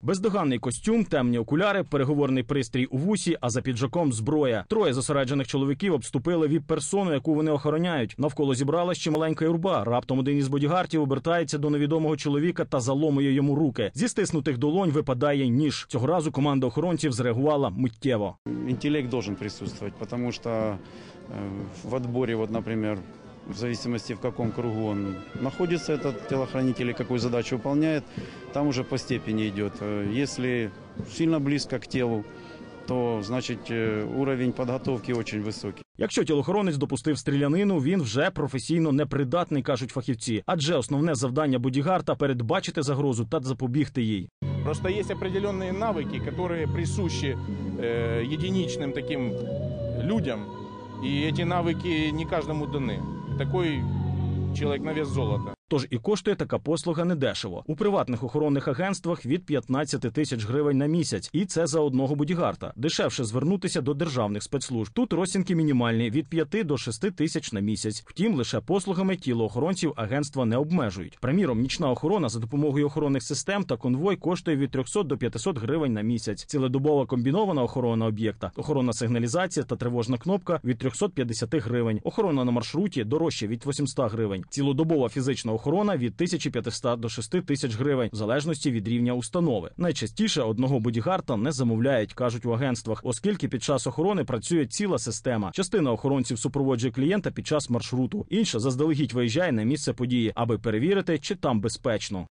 Бездоганний костюм, темні окуляри, переговорний пристрій у вусі, а за піджаком зброя. Троє зосереджених чоловіків обступили віп-персону, яку вони охороняють. Навколо зібралась ще маленька юрба. Раптом один із бодігардів обертається до невідомого чоловіка та заломує йому руки. Зі стиснутих долонь випадає ніж. Цього разу команда охоронців зреагувала миттєво. Интеллект должен присутствовать, потому что в отборе, вот, например, в зависимости в каком кругу он находится, этот телохранитель, и какую задачу выполняет, там уже по степени идет. Если сильно близко к телу, то, значит, уровень подготовки очень высокий. Якщо тілохоронець допустив стрілянину, він вже професійно непридатний, кажуть фахівці. Адже основне завдання бодігарда – передбачити загрозу та запобігти їй. Просто есть определенные навыки, которые присущи единичным таким людям, и эти навыки не каждому даны. Такой человек на вес золота. Тож і коштує така послуга недешево. У приватних охоронних агентствах від 15 тисяч гривень на місяць. І це за одного бодігарда. Дешевше звернутися до державних спецслужб. Тут розцінки мінімальні – від 5 до 6 тисяч на місяць. Втім, лише послугами тілоохоронців агентства не обмежують. Приміром, нічна охорона за допомогою охоронних систем та конвой коштує від 300 до 500 гривень на місяць. Цілодобова комбінована охорона об'єкта, охоронна сигналізація та тривожна кнопка – від 350 гривень. Охорона на маршруті – дорожче від 800 гривень. Цілодобова фізична охорона від 1500 до 6000 гривень, в залежності від рівня установи. Найчастіше одного бодігарда не замовляють, кажуть в агентствах, оскільки під час охорони працює ціла система. Частина охоронців супроводжує клієнта під час маршруту, інша заздалегідь виїжджає на місце події, аби перевірити, чи там безпечно.